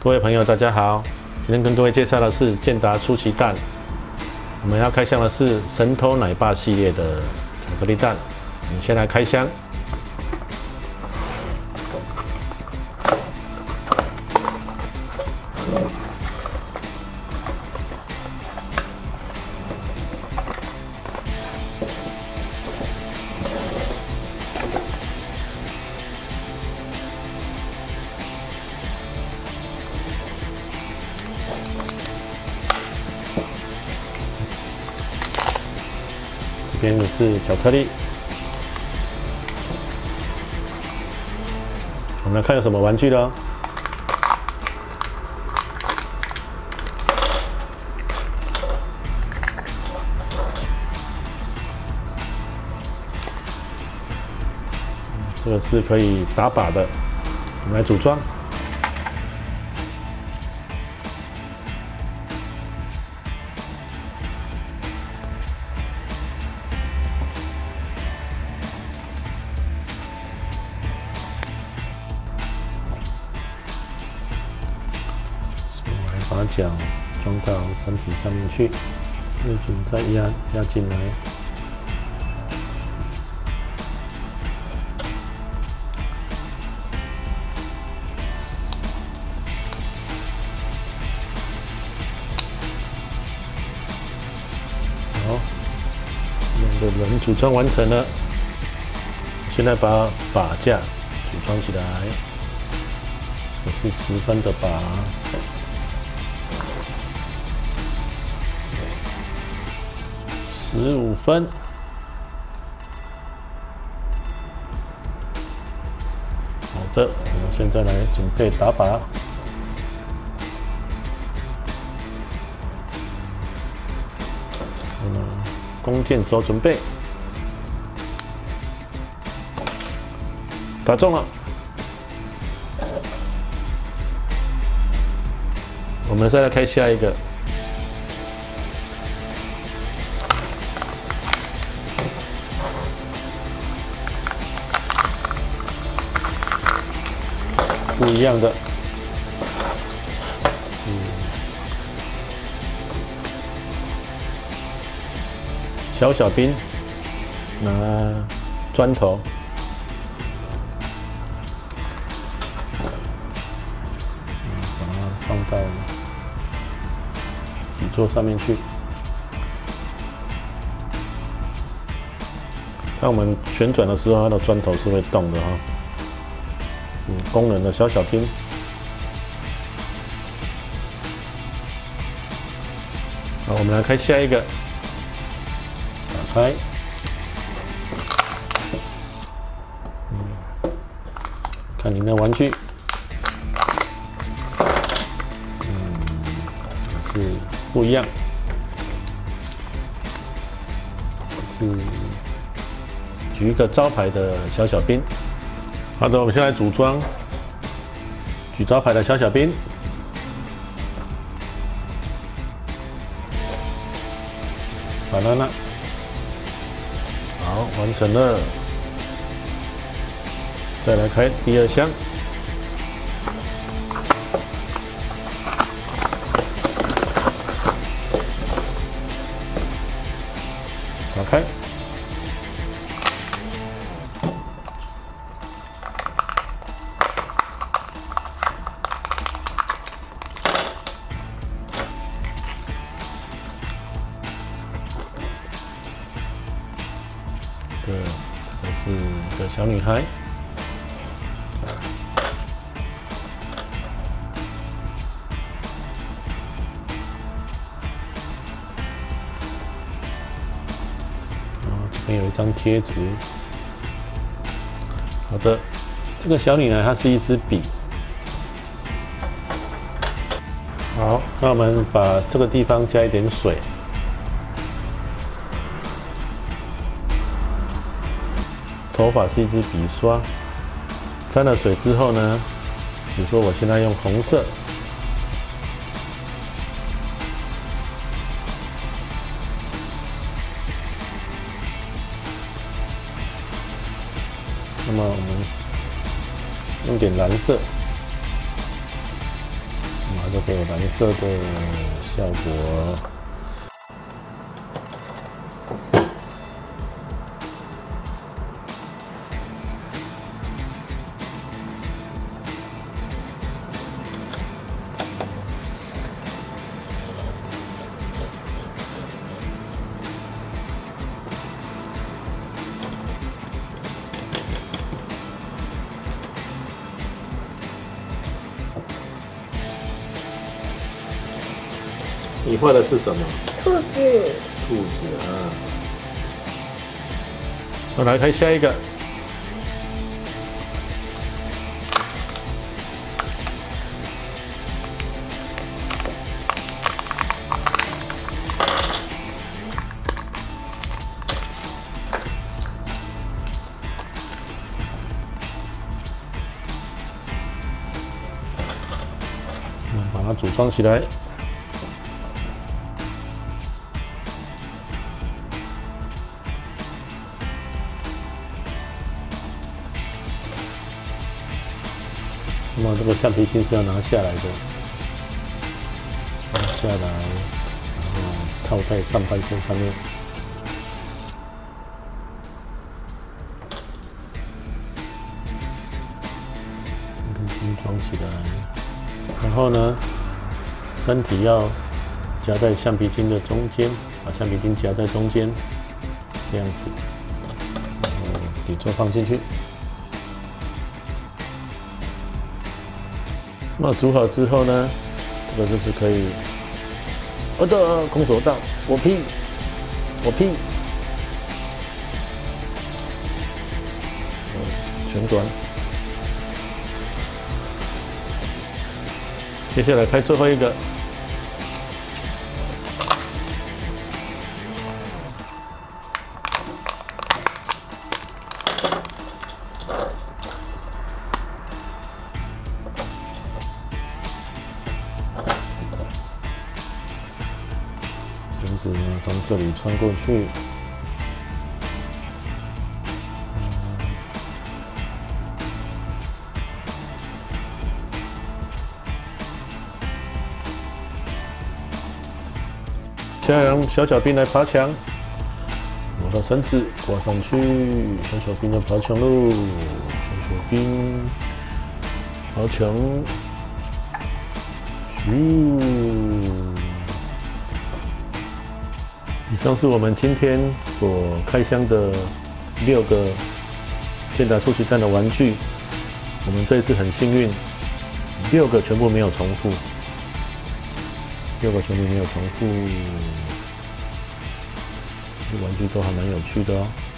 各位朋友，大家好！今天跟各位介绍的是健达出奇蛋。我们要开箱的是神偷奶爸系列的巧克力蛋。我们先来开箱。这边的是巧克力，我们来看有什么玩具咯。这个是可以打靶的，我们来组装。把脚装到身体上面去，内卷再压进来。好，两个人组装完成了。现在把靶架组装起来，也是10分的靶。15分，好的，我们现在来准备打靶。那么弓箭手准备，打中了。我们再来开下一个。不一样的，小兵拿砖头，把它放到底座上面去。当我们旋转的时候，它的砖头是会动的哈。是工人的小兵，好，我们来开下一个，打开，看里面的玩具，是不一样，是举一个招牌的小兵。好的，我们先来组装举招牌的小兵。banana，好，完成了。再来开第2箱。打开。这是一个小女孩，这边有一张贴纸。好的，这个小女孩她是一支笔。好，那我们把这个地方加一点水。头发是一支笔刷，沾了水之后呢，比如说我现在用红色，那么我们用点蓝色， 这个蓝色的效果。你画的是什么？ 兔子。 兔子啊。我来看下一个。把它组装起来。那么这个橡皮筋是要拿下来的，拿下来，然后套在上半身上面。橡皮筋装起来，然后呢，身体要夹在橡皮筋的中间，把橡皮筋夹在中间，这样子，然后底座放进去。那煮好之后呢，这个就是可以，这空手道，我劈，旋转。接下来开最后一个。绳子呢，从这里穿过去，现在让小兵来爬墙，我把绳子挂上去，小兵要爬墙喽，小兵爬墙，咻。以上是我们今天所开箱的6个健达出奇蛋的玩具。我们这一次很幸运，6个全部没有重复，6个全部没有重复，这玩具都还蛮有趣的哦。